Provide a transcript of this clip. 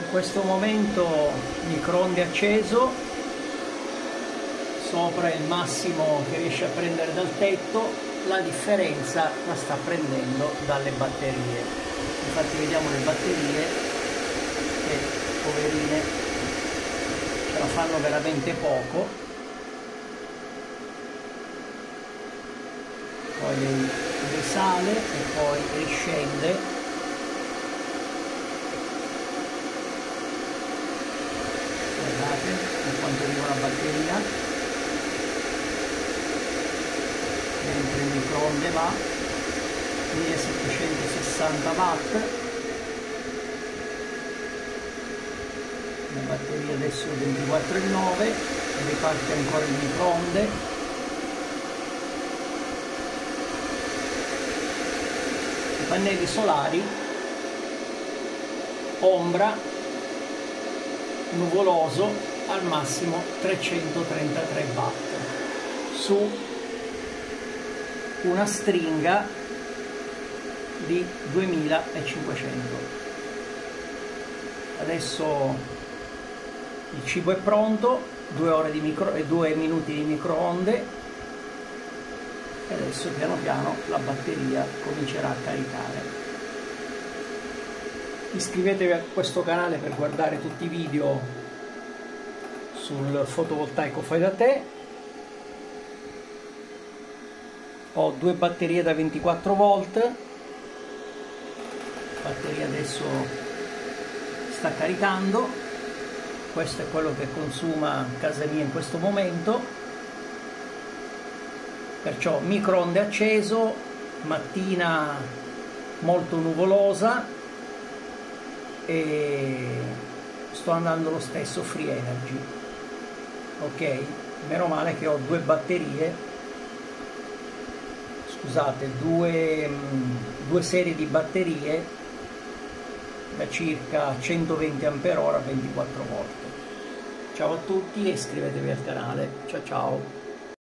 In questo momento microonde acceso, sopra il massimo che riesce a prendere dal tetto, la differenza la sta prendendo dalle batterie. Infatti vediamo le batterie che, poverine, ce la fanno veramente poco. Poi risale e poi riscende. Guardate per quanto arriva la batteria, mentre il microonde va 1760 watt. La batteria adesso è 24,9 e riparte ancora il microonde. I pannelli solari, ombra, nuvoloso, al massimo 333 watt su una stringa di 2500. Adesso il cibo è pronto, 2 minuti di microonde, e adesso piano piano la batteria comincerà a caricare. Iscrivetevi a questo canale per guardare tutti i video sul fotovoltaico fai da te. Ho 2 batterie da 24 volt. La batteria adesso sta caricando. Questo è quello che consuma casa mia in questo momento. Perciò microonde acceso, mattina molto nuvolosa, e sto andando lo stesso free energy. Ok, meno male che ho 2 batterie, scusate, due serie di batterie da circa 120 Ah 24 volt. Ciao a tutti e iscrivetevi al canale. Ciao ciao.